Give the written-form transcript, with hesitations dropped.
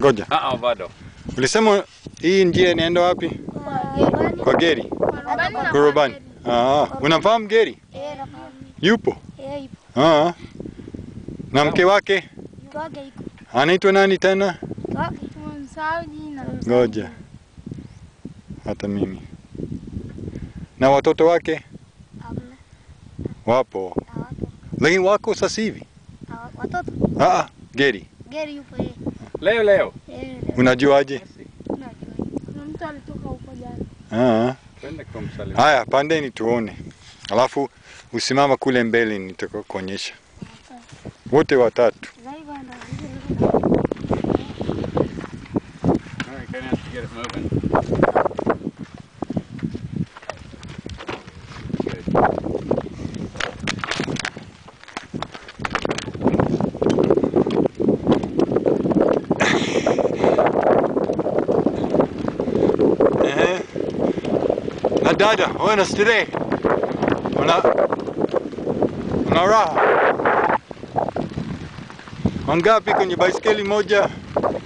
Ngoja. Bado. Ulisema hii njia inaenda wapi? Kwa Geri. Kurubani. Unamfahamu Geri? Yupo. Yupo. Na mke wake? Anaitwa nani tena? Ngoja. Hata mimi. Na watoto wake? Wapo. Lakini wako sasa hivi? Watoto? Geri. Geri yupo Leo. Unajuaje? Kuna mtu alitoka huko jana. Twende kumsalimia. Haya, pandeni tuone. Alafu usimama kule mbele nitakuonyesha. Wote watatu. Na dada, ona starehe. Una raha. Wangapi kwenye baiskeli moja?